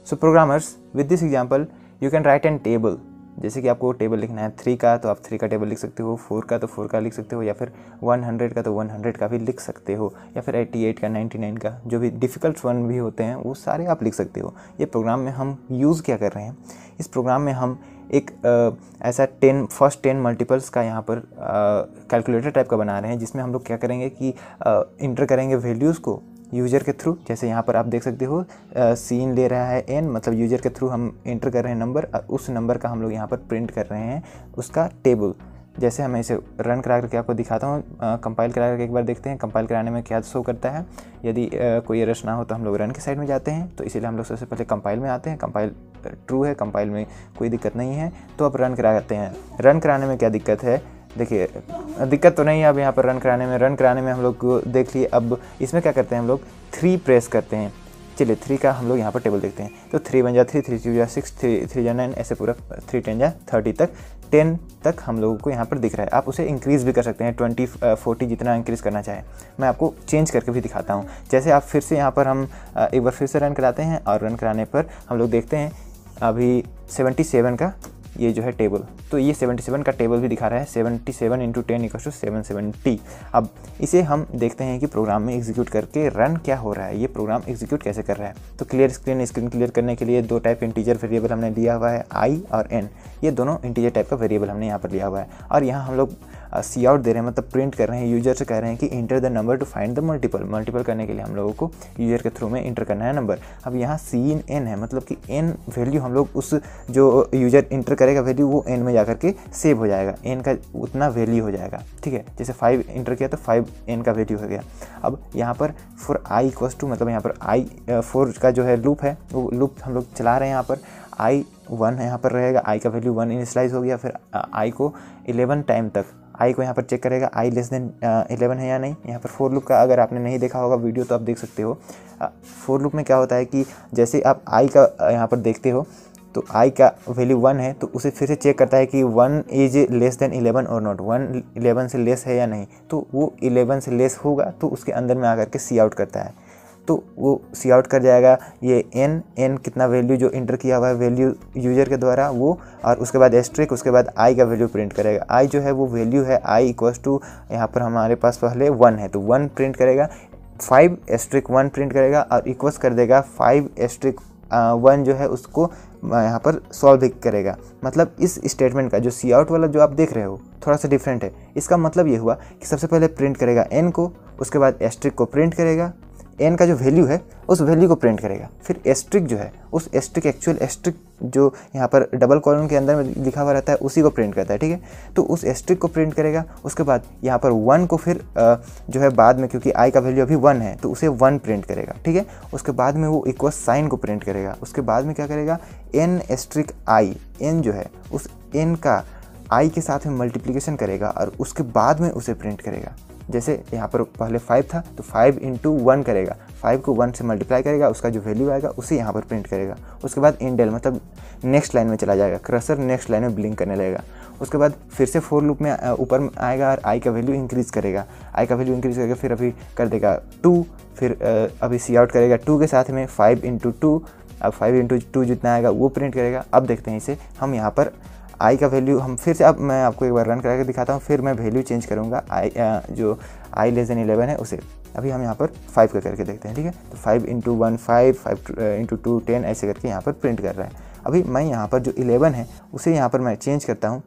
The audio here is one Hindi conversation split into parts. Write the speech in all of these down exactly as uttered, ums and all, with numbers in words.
So programmers with this example you can write an table. जैसे कि आपको टेबल लिखना है थ्री का तो आप थ्री का टेबल लिख सकते हो, फोर का तो फोर का लिख सकते हो, या फिर वन हंड्रेड का तो वन हंड्रेड का भी लिख सकते हो, या फिर एट्टी एट का, नाइन्टी नाइन का, जो भी डिफ़िकल्ट वन भी होते हैं वो सारे आप लिख सकते हो। ये प्रोग्राम में हम यूज़ क्या कर रहे हैं, इस प्रोग्राम में हम एक आ, ऐसा टेन फर्स्ट टेन मल्टीपल्स का यहाँ पर कैलकुलेटर टाइप का बना रहे हैं, जिसमें हम लोग क्या करेंगे कि इंटर करेंगे वैल्यूज़ को यूज़र के थ्रू। जैसे यहाँ पर आप देख सकते हो सीन ले रहा है एन, मतलब यूज़र के थ्रू हम इंटर कर रहे हैं नंबर, उस नंबर का हम लोग यहाँ पर प्रिंट कर रहे हैं उसका टेबल। जैसे मैं इसे रन करा करके आपको दिखाता हूँ, कंपाइल करा करके एक बार देखते हैं कंपाइल कराने में क्या शो करता है। यदि आ, कोई एरर ना हो तो हम लोग रन के साइड में जाते हैं, तो इसीलिए हम लोग सबसे पहले कंपाइल में आते हैं। कंपाइल ट्रू है, कंपाइल में कोई दिक्कत नहीं है, तो अब रन कराते हैं। रन कराने में क्या दिक्कत है, देखिए दिक्कत तो नहीं है अब यहाँ पर रन कराने में। रन कराने में हम लोग को देख लिए, अब इसमें क्या करते हैं हम लोग थ्री प्रेस करते हैं। चलिए थ्री का हम लोग यहाँ पर टेबल देखते हैं, तो थ्री वन जा थ्री, थ्री टू जा सिक्स, थ्री थ्री जा नाइन, ऐसे पूरा थ्री टेन जा थर्टी तक, टेन तक हम लोगों को यहाँ पर दिख रहा है। आप उसे इंक्रीज़ भी कर सकते हैं, ट्वेंटी फोर्टी जितना इंक्रीज़ करना चाहे। मैं आपको चेंज करके भी दिखाता हूँ। जैसे आप फिर से यहाँ पर हम एक बार फिर से रन कराते हैं, और रन कराने पर हम लोग देखते हैं अभी सेवेंटी सेवन का ये जो है टेबल, तो ये सेवेंटी सेवन का टेबल भी दिखा रहा है, seventy seven into ten equal to seven seventy. अब इसे हम देखते हैं कि प्रोग्राम में एग्जीक्यूट करके रन क्या हो रहा है, ये प्रोग्राम एग्जीक्यूट कैसे कर रहा है। तो क्लियर स्क्रीन स्क्रीन क्लियर करने के लिए दो टाइप के इंटीजर वेरिएबल हमने लिया हुआ है, आई और एन। ये दोनों इंटीजर टाइप का वेरिएबल हमने यहाँ पर लिया हुआ है, और यहाँ हम लोग सी आउट दे रहे हैं, मतलब प्रिंट कर रहे हैं। यूजर से कह रहे हैं कि enter the number to find the multiple. Multiple करने के लिए हम लोगों को यूजर के थ्रू में इंटर करना है नंबर। अब यहाँ सी इन एन है, मतलब कि एन वैल्यू हम लोग उस जो यूजर इंटर करेगा वैल्यू वो एन में जाकर के सेव हो जाएगा, एन का उतना वैल्यू हो जाएगा। ठीक है, जैसे फाइव इंटर किया तो फाइव एन का वैल्यू हो गया। अब यहाँ पर फॉर आई इक्वल्स टू, मतलब यहाँ पर आई फोर का जो है लूप है, वो लूप हम लोग चला रहे हैं। यहाँ पर आई वन यहाँ पर रहेगा, आई का वैल्यू वन इनिशलाइज हो गया। फिर आई को इलेवन टाइम तक आई को यहाँ पर चेक करेगा आई लेस देन इलेवन है या नहीं। यहाँ पर फोर लूप का अगर आपने नहीं देखा होगा वीडियो तो आप देख सकते हो। फोर लूप में क्या होता है कि जैसे आप आई का यहाँ पर देखते हो तो आई का वैल्यू वन है, तो उसे फिर से चेक करता है कि one is less than eleven और नॉट, वन इलेवन से लेस है या नहीं। तो वो इलेवन से लेस होगा तो उसके अंदर में आकर के सी आउट करता है, तो वो सी आउट कर जाएगा ये एन एन कितना वैल्यू जो इंटर किया हुआ है वैल्यू यूजर के द्वारा वो, और उसके बाद एस्ट्रिक, उसके बाद आई का वैल्यू प्रिंट करेगा। आई जो है वो वैल्यू है आई इक्वल्स टू, यहाँ पर हमारे पास पहले वन है तो वन प्रिंट करेगा, फाइव एस्ट्रिक वन प्रिंट करेगा और इक्वल्स कर देगा फाइव एस्ट्रिक वन जो है उसको यहाँ पर सॉल्व करेगा। मतलब इस स्टेटमेंट का जो सी आउट वाला जो आप देख रहे हो थोड़ा सा डिफरेंट है। इसका मतलब ये हुआ कि सबसे पहले प्रिंट करेगा एन को, उसके बाद एस्ट्रिक को प्रिंट करेगा, एन का जो वैल्यू है उस वैल्यू को प्रिंट करेगा, फिर एस्ट्रिक जो है उस एस्ट्रिक एक्चुअल एस्ट्रिक जो यहाँ पर डबल कॉलन के अंदर में लिखा हुआ रहता है उसी को प्रिंट करता है। ठीक है, तो उस एस्ट्रिक को प्रिंट करेगा। उसके बाद यहाँ पर वन को फिर जो है बाद में, क्योंकि आई का वैल्यू अभी वन है तो उसे वन प्रिंट करेगा। ठीक है, उसके बाद में वो इक्वल साइन को प्रिंट करेगा। उसके बाद में क्या करेगा, एन एस्ट्रिक आई, एन जो है उस एन का आई के साथ में मल्टीप्लिकेशन करेगा और उसके बाद में उसे प्रिंट करेगा। जैसे यहाँ पर पहले फाइव था तो फाइव इंटू वन करेगा, फाइव को वन से मल्टीप्लाई करेगा, उसका जो वैल्यू आएगा उसे यहाँ पर प्रिंट करेगा। उसके बाद इंडेल मतलब नेक्स्ट लाइन में चला जाएगा, क्रसर नेक्स्ट लाइन में ब्लिंक करने लगेगा। उसके बाद फिर से फोर लूप में ऊपर में आएगा और आई का वैल्यू इंक्रीज़ करेगा, आई का वैल्यू इंक्रीज़ करके फिर अभी कर देगा टू, फिर अभी सी आउट करेगा टू के साथ में फाइव इंटू टू, अब फाइव इंटू टू जितना आएगा वो प्रिंट करेगा। अब देखते हैं इसे हम यहाँ पर आई का वैल्यू हम फिर से, अब मैं आपको एक बार रन करा के दिखाता हूँ, फिर मैं वैल्यू चेंज करूँगा आई जो आई लेस देन इलेवन है उसे। अभी हम यहाँ पर फाइव का करके देखते हैं। ठीक है, तो five into one five, five into two ten, ऐसे करके यहाँ पर प्रिंट कर रहा है। अभी मैं यहाँ पर जो इलेवन है उसे यहाँ पर मैं चेंज करता हूँ।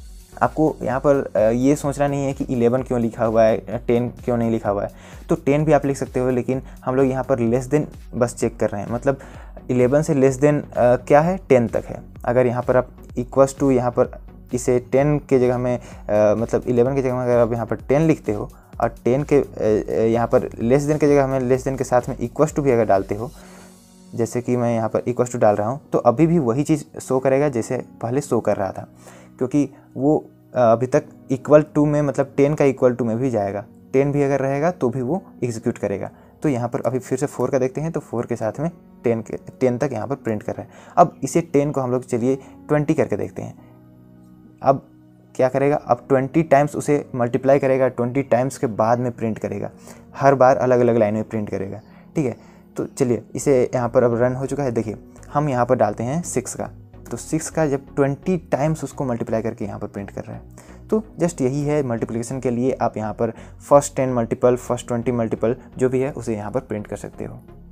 आपको यहाँ पर ये सोचना नहीं है कि इलेवन क्यों लिखा हुआ है, टेन क्यों नहीं लिखा हुआ है, तो टेन भी आप लिख सकते हो, लेकिन हम लोग यहाँ पर लेस देन बस चेक कर रहे हैं। मतलब इलेवन से लेस देन क्या है, टेन तक है। अगर यहाँ पर आप इक्वल्स टू यहाँ पर इसे टेन के जगह में आ, मतलब इलेवन की जगह में अगर आप यहाँ पर टेन लिखते हो और टेन के यहाँ पर लेस देन की जगह हमें लेस देन के साथ में इक्वल्स टू भी अगर डालते हो, जैसे कि मैं यहाँ पर इक्वल्स टू डाल रहा हूँ, तो अभी भी वही चीज़ शो करेगा जैसे पहले शो कर रहा था, क्योंकि वो अभी तक इक्वल टू में मतलब टेन का इक्वल टू में भी जाएगा, टेन भी अगर रहेगा तो भी वो एग्जीक्यूट करेगा। तो यहाँ पर अभी फिर से फोर का देखते हैं, तो फोर के साथ में टेन के टेन तक यहाँ पर प्रिंट कर रहा है। अब इसे टेन को हम लोग चलिए ट्वेंटी करके देखते हैं। अब क्या करेगा, अब ट्वेंटी टाइम्स उसे मल्टीप्लाई करेगा, ट्वेंटी टाइम्स के बाद में प्रिंट करेगा, हर बार अलग अलग लाइन में प्रिंट करेगा। ठीक है, तो चलिए इसे यहाँ पर अब रन हो चुका है। देखिए हम यहाँ पर डालते हैं सिक्स का, तो सिक्स का जब ट्वेंटी टाइम्स उसको मल्टीप्लाई करके यहाँ पर प्रिंट कर रहे हैं। तो जस्ट यही है मल्टीप्लिकेशन के लिए, आप यहाँ पर first ten multiple, first twenty multiple जो भी है उसे यहाँ पर प्रिंट कर सकते हो।